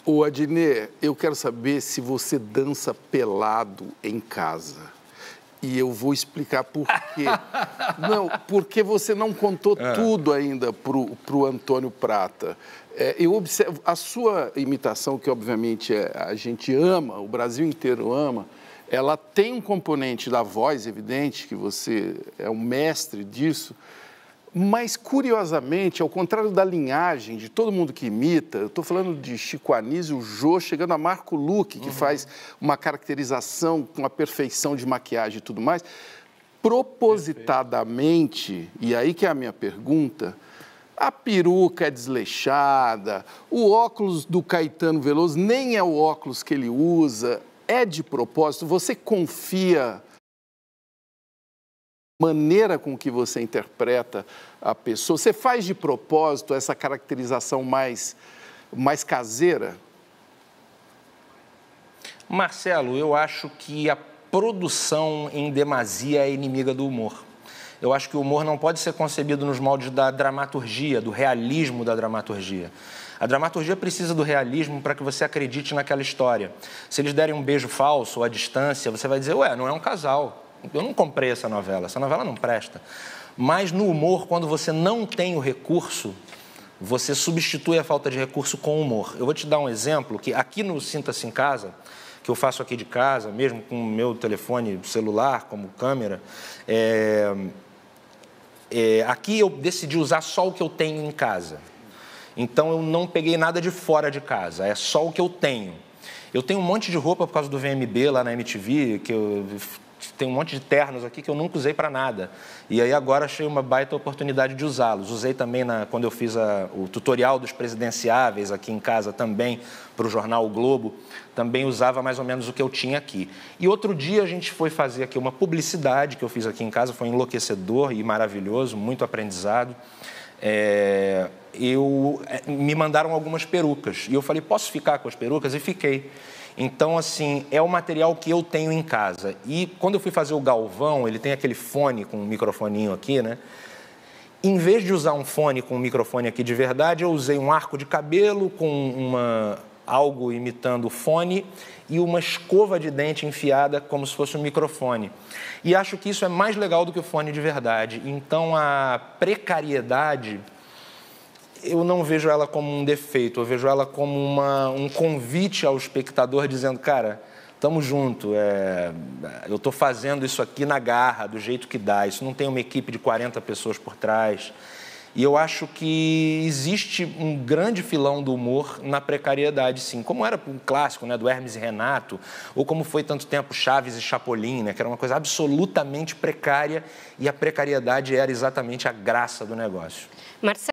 Ô, Adnet, eu quero saber se você dança pelado em casa. E eu vou explicar por quê. Não, porque você não contou tudo ainda pro Antônio Prata. Eu observo a sua imitação, que obviamente a gente ama, o Brasil inteiro ama, ela tem um componente da voz, evidente, que você é um mestre disso, mas, curiosamente, ao contrário da linhagem de todo mundo que imita, eu estou falando de Chico Anísio, o Jô, chegando a Marco Luque, que faz uma caracterização com a perfeição de maquiagem e tudo mais, propositadamente, e aí que é a minha pergunta, a peruca é desleixada, o óculos do Caetano Veloso nem é o óculos que ele usa, é de propósito, você confia maneira com que você interpreta a pessoa, você faz de propósito essa caracterização mais caseira? Marcelo, eu acho que a produção em demasia é inimiga do humor. Eu acho que o humor não pode ser concebido nos moldes da dramaturgia, do realismo da dramaturgia. A dramaturgia precisa do realismo para que você acredite naquela história. Se eles derem um beijo falso ou à distância, você vai dizer, ué, não é um casal. Eu não comprei essa novela não presta. Mas no humor, quando você não tem o recurso, você substitui a falta de recurso com humor. Eu vou te dar um exemplo, que aqui no Sinta-se em Casa, que eu faço aqui de casa, mesmo com o meu telefone celular como câmera, aqui eu decidi usar só o que eu tenho em casa. Então eu não peguei nada de fora de casa, é só o que eu tenho. Eu tenho um monte de roupa por causa do VMB lá na MTV, que eu tenho um monte de ternos aqui que eu nunca usei para nada. E aí agora achei uma baita oportunidade de usá-los. Usei também quando eu fiz o tutorial dos presidenciáveis aqui em casa também, para o jornal O Globo, também usava mais ou menos o que eu tinha aqui. E outro dia a gente foi fazer aqui uma publicidade que eu fiz aqui em casa, foi enlouquecedor e maravilhoso, muito aprendizado. Me mandaram algumas perucas e eu falei, posso ficar com as perucas? E fiquei. Então, assim, é o material que eu tenho em casa. E quando eu fui fazer o Galvão, ele tem aquele fone com um microfoninho aqui, né? Em vez de usar um fone com um microfone aqui de verdade, eu usei um arco de cabelo com algo imitando o fone e uma escova de dente enfiada como se fosse um microfone. E acho que isso é mais legal do que o fone de verdade. Então, a precariedade, eu não vejo ela como um defeito, eu vejo ela como um convite ao espectador dizendo, cara, estamos juntos, eu estou fazendo isso aqui na garra, do jeito que dá, isso não tem uma equipe de 40 pessoas por trás. E eu acho que existe um grande filão do humor na precariedade, sim. Como era um clássico, né, do Hermes e Renato, ou como foi tanto tempo Chaves e Chapolin, né, que era uma coisa absolutamente precária, e a precariedade era exatamente a graça do negócio. Marcelo.